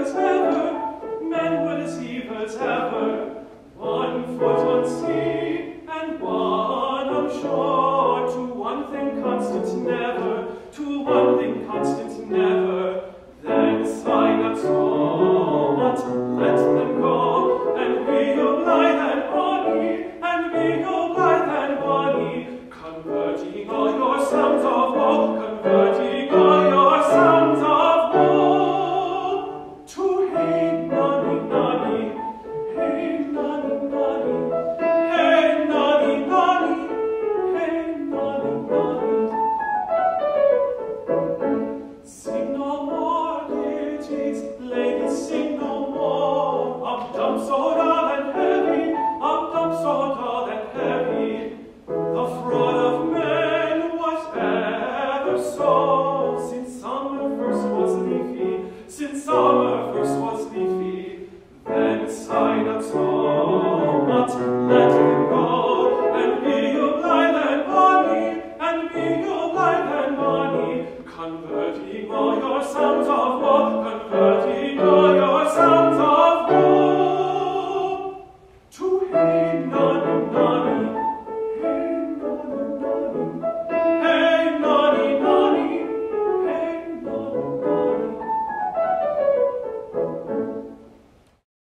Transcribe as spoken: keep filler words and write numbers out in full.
as ever, manhood as evil as ever, one foot on sea, and one on shore, to one thing constant never, to one thing constant never, then sigh not so, but let them go, and be o blithe and bonny, and be o blithe and bonny, converting all your sounds of woe, converting all your sounds of woe, to hey nonny nonny, hey nonny nonny, hey nonny nonny, hey nonny nonny. Sing no more, deities, ladies, sing no more, of dumb so dull and heavy, of dumb so dull and heavy. The fraud of men was ever so, since summer first was leafy, since summer first was leafy, then sigh not so.